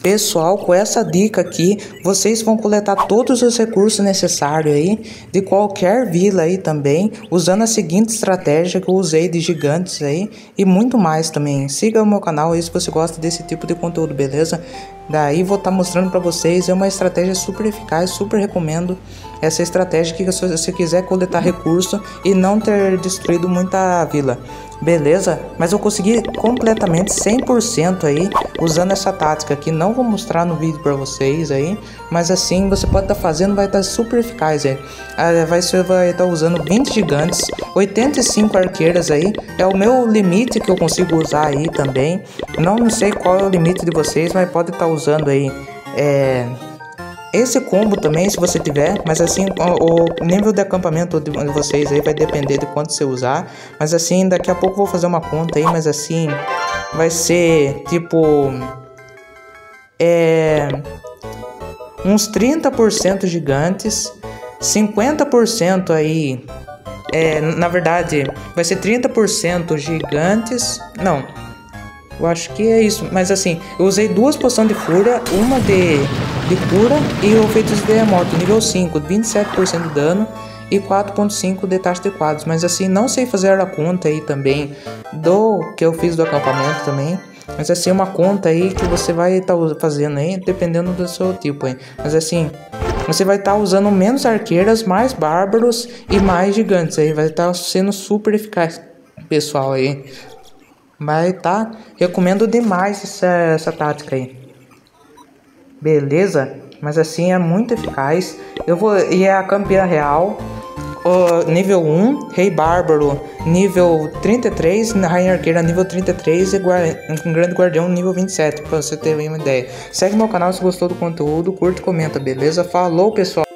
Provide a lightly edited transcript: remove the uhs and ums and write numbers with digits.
Pessoal, com essa dica aqui, vocês vão coletar todos os recursos necessários aí de qualquer vila aí também, usando a seguinte estratégia que eu usei de gigantes aí e muito mais também. Siga o meu canal aí se você gosta desse tipo de conteúdo, beleza? Daí vou estar mostrando para vocês, é uma estratégia super eficaz, super recomendo essa estratégia que se você quiser coletar recurso e não ter destruído muita vila. Beleza? Mas eu consegui completamente 100% aí usando essa tática aqui. Não vou mostrar no vídeo para vocês aí, mas assim você pode estar fazendo, vai estar super eficaz aí. Você vai estar usando 20 gigantes, 85 arqueiras aí. É o meu limite que eu consigo usar aí também. Não sei qual é o limite de vocês, mas pode estar usando aí esse combo também, se você tiver, mas assim, o nível de acampamento de vocês aí vai depender de quanto você usar. Mas assim, daqui a pouco eu vou fazer uma conta aí, mas assim, vai ser tipo uns 30% gigantes, 50% aí, na verdade, vai ser 30% gigantes, não, eu acho que é isso, mas assim, eu usei 2 poções de fúria, uma de cura e o feitiço de terremoto, nível 5, 27% de dano e 4.5 de taxa de quadros. Mas assim, não sei fazer a conta aí também do que eu fiz do acampamento também. Mas assim, uma conta aí que você vai estar fazendo aí, dependendo do seu tipo aí. Mas assim, você vai estar usando menos arqueiras, mais bárbaros e mais gigantes aí. Vai estar sendo super eficaz, pessoal aí. Vai tá, recomendo demais essa tática aí. Beleza? Mas assim é muito eficaz. E é a campeã real, nível 1, Rei Bárbaro nível 33, Rainha Arqueira nível 33 e Grande Guardião nível 27, pra você ter uma ideia. Segue meu canal se gostou do conteúdo, curte e comenta, beleza? Falou, pessoal!